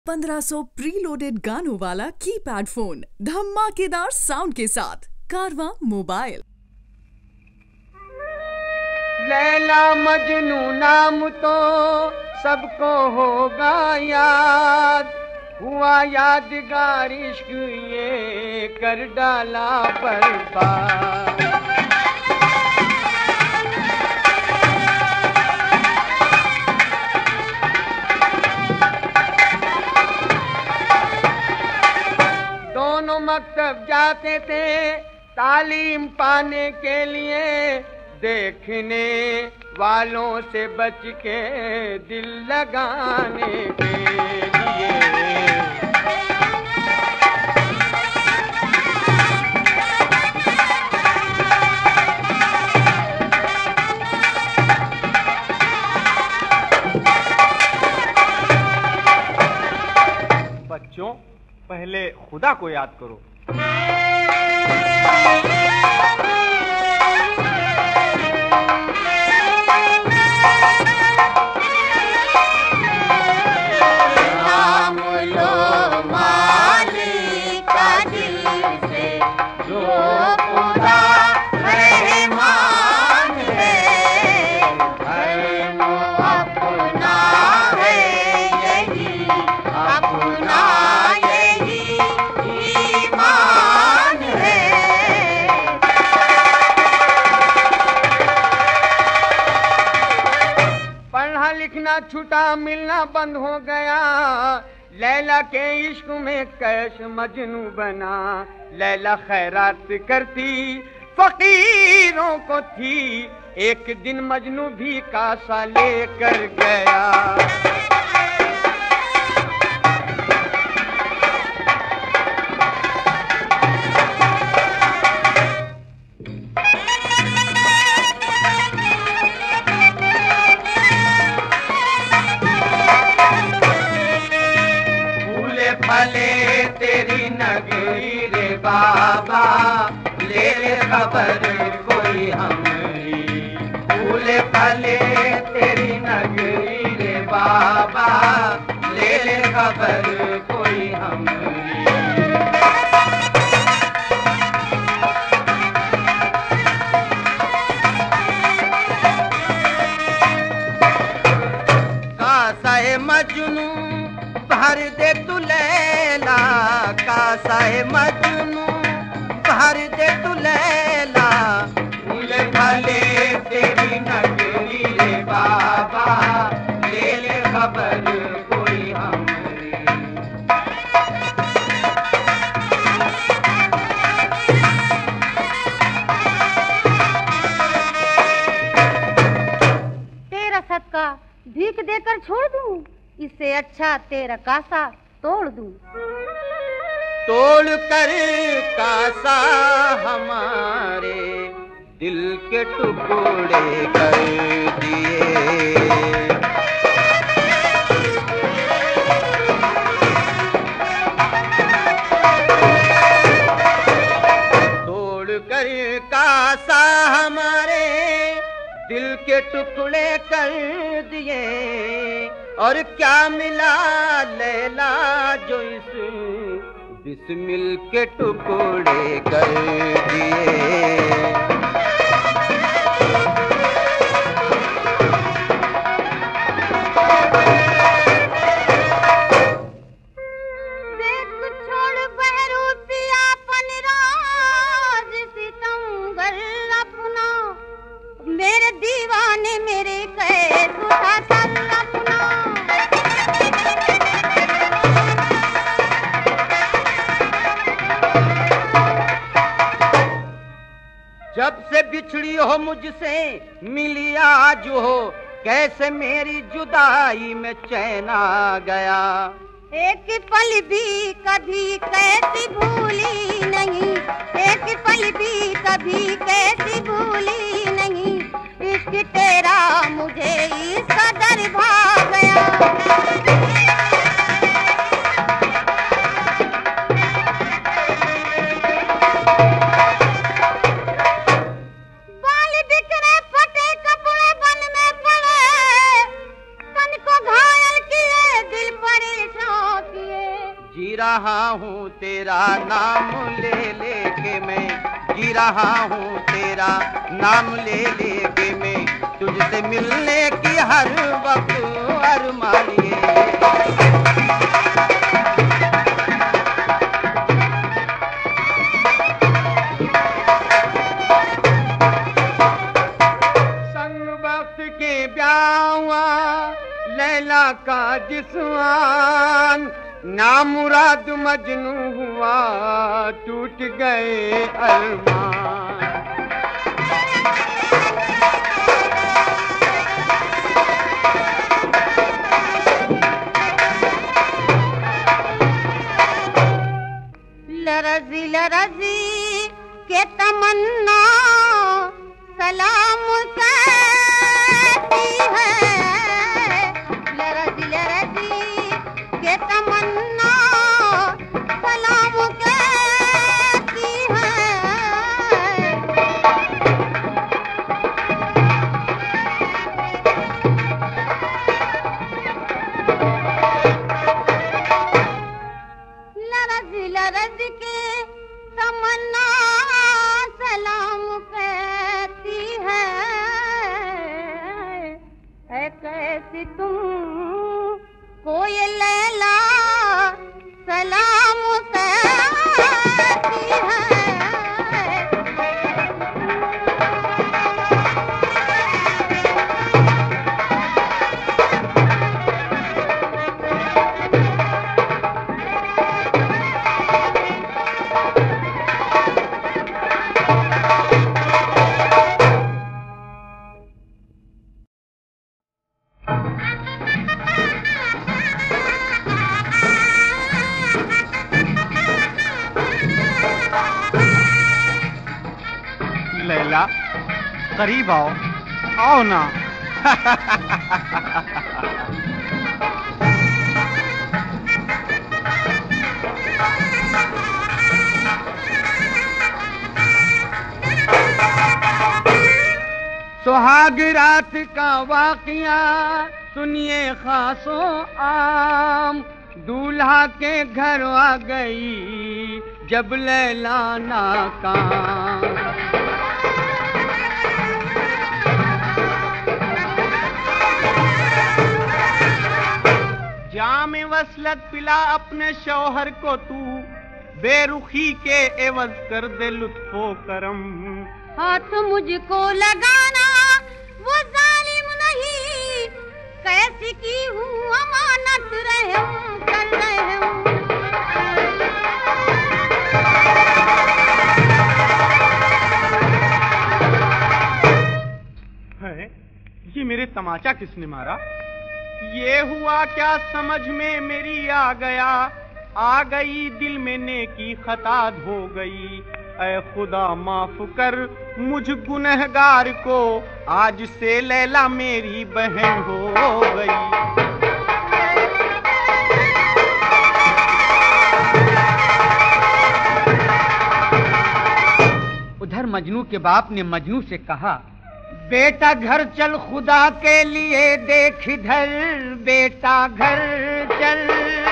1500 preloaded गानों वाला keypad phone धमाकेदार साउंड के साथ कारवां मोबाइल। लैला मजनू नाम तो सबको होगा याद, हुआ यादगार इश्क ये कर डाला बर्बाद। दोनों मकतब जाते थे तालीम पाने के लिए, देखने वालों से बच के दिल लगाने के लिए। बच्चों, पहले खुदा को याद करो। लिखना छुटा मिलना बंद हो गया, लैला के इश्क में कैश मजनू बना। लैला खैरात करती फकीरों को थी, एक दिन मजनू भी कासा लेकर गया। भले तेरी नगरी रे बाबा, ले ले खबर कोई हमारी। फूले फले तेरी नगरी रे बाबा, ले ले खबर कोई हमारी। कासा है मजनू भर दे तू लैला, कासा है मजनू भर दे तू लैला। फूले फले तेरी नगरी रे बाबा, ले ले खबर कोई हमारी। तेरा सदका भीख देकर छोड़ दूं, इससे अच्छा तेरा कासा तोड़ दूं। तोड़ कर कासा हमारे दिल के टुकड़े कर दिए। तोड़ कर कासा हमारे दिल के टुकड़े कर दिए, और क्या मिला लैला जो इस बिस्मिल के टुकड़े कर दिए। मेरे दीवाने मेरे कहे सुधा सपना। जब से बिछड़ी हो मुझसे मिली आज हो, कैसे मेरी जुदाई में चैन आ गया। एक पल भी कभी कैसी भूली नहीं, एक पल भी कभी कैसी भूली नहीं। इश्क तेरा मुझे इस कदर भा गया। बाल बिखरे फटे कपड़े बन में पड़े, तन को घायल किए दिल परेशान। जी रहा हूँ तेरा नाम ले लेके मैं, जी रहा हूँ तेरा नाम ले लेके मैं, तुझसे मिलने की हर वक्त अरमानिए। संग वक्त के ब्यावा लैला का जिस्मान, नामुराद मजनू हुआ टूट गए अरमान। लरजी लरजी के तमन्ना सलाम कहती है, लरजी लरजी के तमन्ना सलाम कहती है। लरजी लरजी के तमन्ना सलाम कहती है, कैसी तुम कोई लैला सलाम कहती है। लैला करीब आओ, आओ ना। सुहाग रात का वाक़िया सुनिए खासों आम, दूल्हा के घर आ गई जब लैला नाकाम। जाम वसलत पिला अपने शौहर को तू, बेरुखी के एवज कर दे लुत्फो करम। हाथ मुझको लगाना वो जालिम नहीं, कैसी की हूँ अमानत रहम कर रहम। है ये मेरे तमाचा किसने मारा? ये हुआ क्या समझ में मेरी आ गई दिल में नेकी खता हो गई। ऐ खुदा माफ कर मुझ गुनहगार को, आज से लैला मेरी बहन हो गई। उधर मजनू के बाप ने मजनू से कहा, बेटा घर चल खुदा के लिए देख इधर, बेटा घर चल।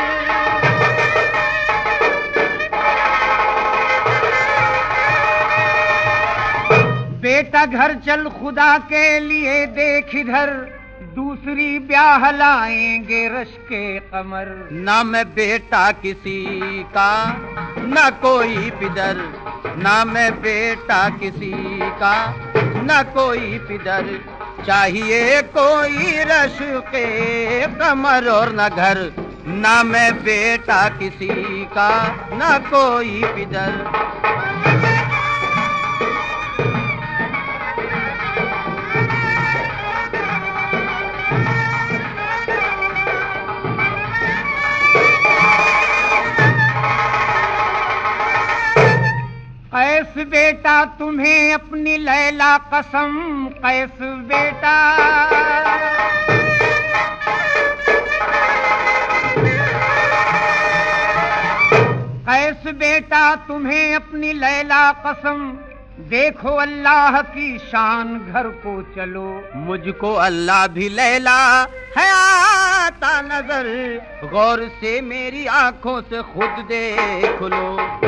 बेटा घर चल खुदा के लिए देख इधर, दूसरी ब्याह लाएंगे रश के कमर। ना मैं बेटा किसी का ना कोई पिदर, ना मैं बेटा किसी का ना कोई पिदर, चाहिए कोई रश के कमर और न घर। ना मैं बेटा किसी का ना कोई पिदर। कैस बेटा तुम्हें अपनी लैला कसम, कैस बेटा कैस बेटा तुम्हें अपनी लैला कसम, देखो अल्लाह की शान घर को चलो। मुझको अल्लाह भी लैला है आता नजर, गौर से मेरी आंखों से खुद देख लो।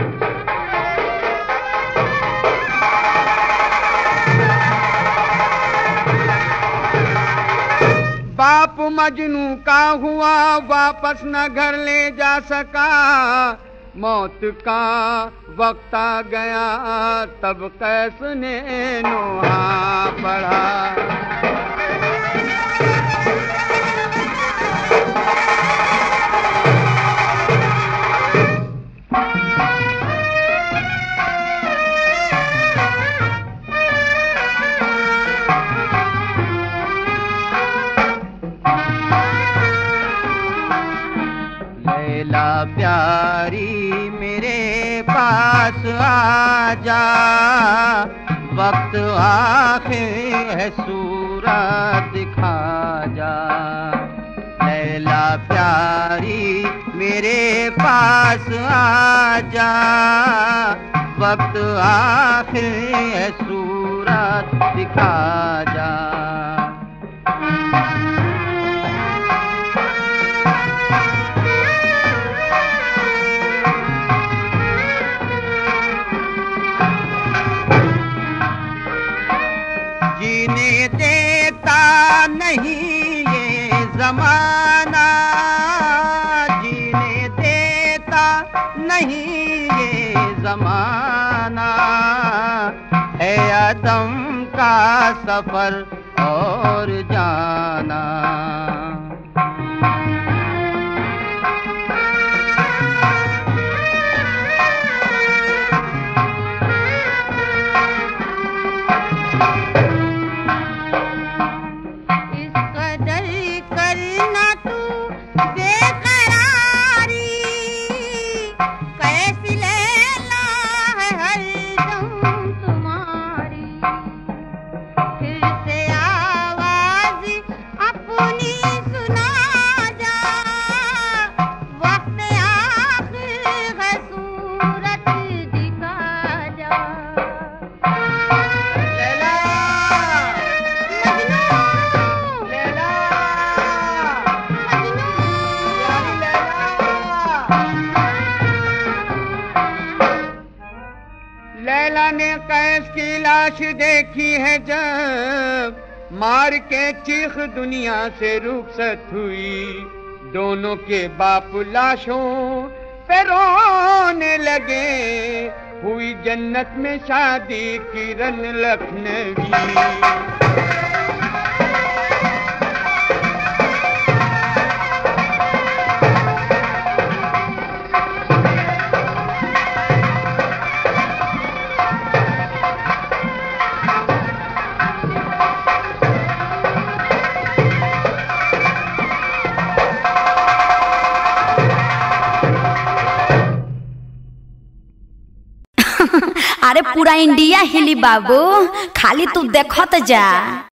बाप मजनू का हुआ, वापस न घर ले जा सका, मौत का वक्त आ गया, तब कैस ने नोहा पढ़ा। लैला प्यारी मेरे पास आ जा, वक्त आखिर है सूरत दिखा जा। लैला प्यारी मेरे पास आ जा, वक्त आखिर है सूरत दिखा जा। जीने देता नहीं ये जमाना, जीने देता नहीं ये जमाना, है अदम का सफर और जाना। लैला ने कैस की लाश देखी है जब, मार के चीख दुनिया से रुखसत हुई। दोनों के बाप लाशों पे रोने लगे, हुई जन्नत में शादी किरण लखनवी। अरे पूरा इंडिया हिली बाबू, खाली तू देखत जा।